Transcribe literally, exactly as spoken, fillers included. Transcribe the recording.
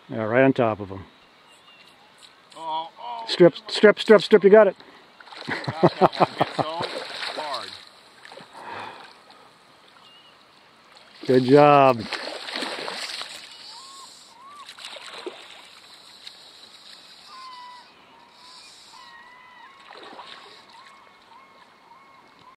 Yeah, right on top of them. Oh, oh, Strip, strip, strip, strip, you got it. God, that one hit so hard. Good job.